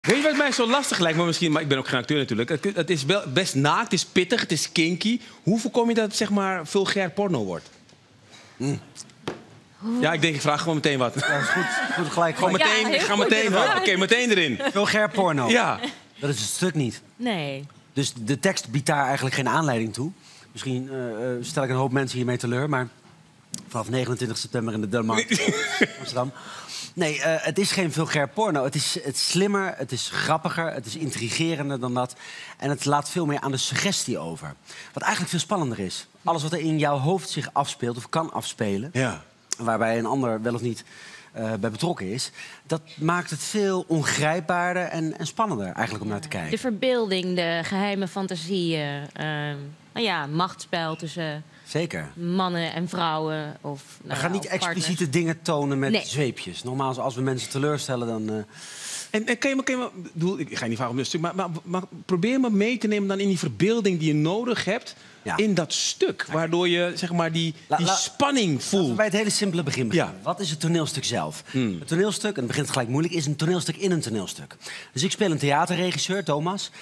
Weet je wat mij zo lastig lijkt? Maar misschien, maar ik ben ook geen acteur natuurlijk. Het is wel best naakt, het is pittig, het is kinky. Hoe voorkom je dat het zeg maar vulgair porno wordt? Ja, ik denk, ik vraag gewoon meteen wat. Ja, is goed gelijk. Gewoon meteen, ga meteen. Oké, meteen erin. Vulgair porno. Ja. Dat is het stuk niet. Nee. Dus de tekst biedt daar eigenlijk geen aanleiding toe. Misschien stel ik een hoop mensen hiermee teleur, maar vanaf 29 september in de Delmark Amsterdam. Nee, het is geen vulgair porno. Het is slimmer, het is grappiger, het is intrigerender dan dat. En het laat veel meer aan de suggestie over. Wat eigenlijk veel spannender is. Alles wat er in jouw hoofd zich afspeelt of kan afspelen... Ja. Waarbij een ander wel of niet bij betrokken is... dat maakt het veel ongrijpbaarder en spannender eigenlijk om naar te kijken. De verbeelding, de geheime fantasieën. Nou ja, machtsspel tussen Zeker. mannen en vrouwen. Of, We gaan niet expliciete dingen tonen met zweepjes. Nogmaals, als we mensen teleurstellen, dan... En kan je me, ik ga je niet vragen om dit stuk, maar probeer me mee te nemen dan in die verbeelding die je nodig hebt in dat stuk. Waardoor je zeg maar die spanning voelt. Laten we bij het hele simpele begin beginnen. Ja. Wat is het toneelstuk zelf? Het toneelstuk, en het begint gelijk moeilijk, is een toneelstuk in een toneelstuk. Dus ik speel een theaterregisseur, Thomas.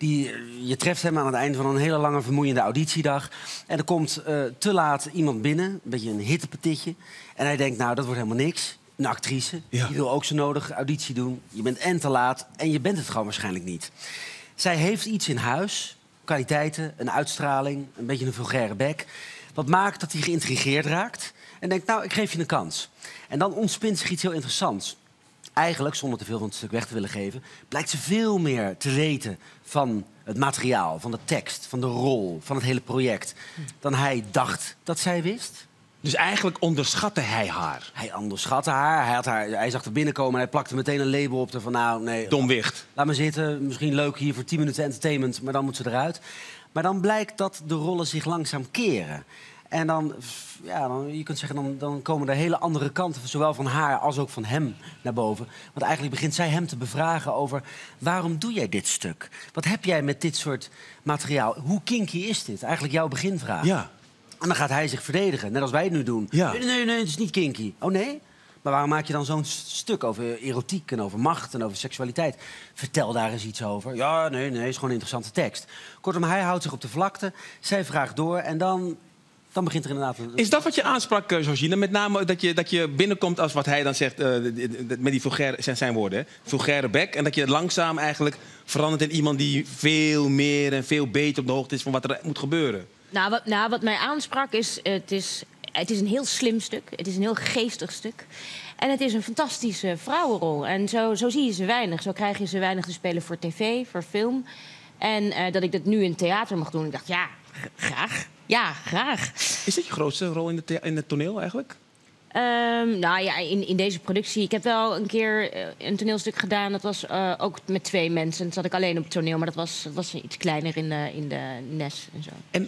Je treft hem aan het einde van een hele lange vermoeiende auditiedag. En er komt te laat iemand binnen, een beetje een hittepetitje. En hij denkt, nou, dat wordt helemaal niks. Een actrice, die wil ook zo nodig auditie doen. Je bent en te laat en je bent het gewoon waarschijnlijk niet. Zij heeft iets in huis, kwaliteiten, een uitstraling, een beetje een vulgaire bek... wat maakt dat hij geïntrigeerd raakt en denkt, nou, ik geef je een kans. En dan ontspint zich iets heel interessants. Eigenlijk, zonder te veel van het stuk weg te willen geven... blijkt ze veel meer te weten van het materiaal, van de tekst, van de rol... van het hele project, dan hij dacht dat zij wist... Dus eigenlijk onderschatte hij haar. Hij onderschatte haar. Hij zag er binnenkomen en hij plakte meteen een label op. Van nou, nee, domwicht. Laat me zitten. Misschien leuk hier voor 10 minuten entertainment, maar dan moet ze eruit. Maar dan blijkt dat de rollen zich langzaam keren. En dan, je kunt zeggen, dan komen er hele andere kanten... zowel van haar als ook van hem naar boven. Want eigenlijk begint zij hem te bevragen over... waarom doe jij dit stuk? Wat heb jij met dit soort materiaal? Hoe kinky is dit? Eigenlijk jouw beginvraag. Ja. En dan gaat hij zich verdedigen, net als wij het nu doen. Ja. Nee, het is niet kinky. Oh nee? Maar waarom maak je dan zo'n stuk over erotiek en over macht en over seksualiteit? Vertel daar eens iets over. Ja, nee, is gewoon een interessante tekst. Kortom, hij houdt zich op de vlakte, zij vraagt door en dan begint er inderdaad... Is dat wat je aansprak, Georgina? Met name dat je binnenkomt als wat hij dan zegt, met die vulgaire, zijn woorden, hè? Vulgaire bek. En dat je langzaam eigenlijk verandert in iemand die veel meer en veel beter op de hoogte is van wat er moet gebeuren. Nou, wat mij aansprak is... Het is een heel slim stuk. Het is een heel geestig stuk. En het is een fantastische vrouwenrol. En zo zie je ze weinig. Zo krijg je ze weinig te spelen voor tv, voor film. En dat ik dat nu in theater mag doen. Ik dacht, ja, graag. Ja, graag. Is dit je grootste rol in het toneel eigenlijk? Nou ja, in deze productie. Ik heb wel een keer een toneelstuk gedaan. Dat was ook met 2 mensen. Dan zat ik alleen op het toneel, maar dat was iets kleiner in de NES en zo.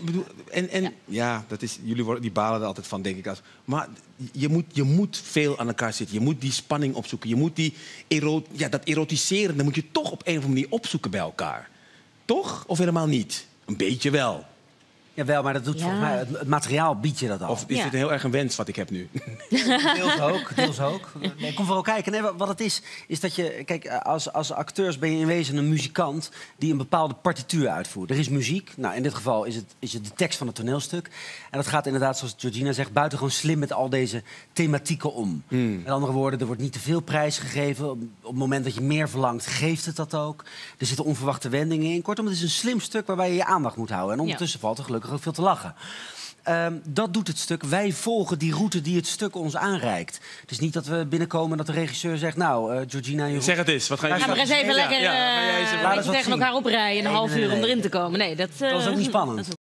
Ja, dat is, die balen er altijd van, denk ik. Maar je moet veel aan elkaar zitten. Je moet die spanning opzoeken. Je moet dat erotiseren, dat moet je toch op een of andere manier opzoeken bij elkaar. Toch? Of helemaal niet? Een beetje wel. Jawel, maar dat doet volgens mij... Het materiaal biedt je dat al. Of is het heel erg een wens wat ik heb nu? Deels ook. Nee, kom vooral kijken. Nee, wat het is dat je... Kijk, als acteurs ben je in wezen een muzikant... die een bepaalde partituur uitvoert. Er is muziek. Nou, in dit geval is het de tekst van het toneelstuk. En dat gaat inderdaad, zoals Georgina zegt... buitengewoon slim met al deze thematieken om. Met andere woorden, er wordt niet te veel prijs gegeven. Op het moment dat je meer verlangt, geeft het dat ook. Er zitten onverwachte wendingen in. Kortom, het is een slim stuk waarbij je je aandacht moet houden. En ondertussen valt er gelukkig ook veel te lachen. Dat doet het stuk. Wij volgen die route die het stuk ons aanreikt. Het is niet dat we binnenkomen en dat de regisseur zegt... Nou, Georgina... Zeg het eens. Wat ga je Ga maar eens even lekker tegen elkaar oprijden... een half uur om erin te komen. Nee, dat is ook niet spannend.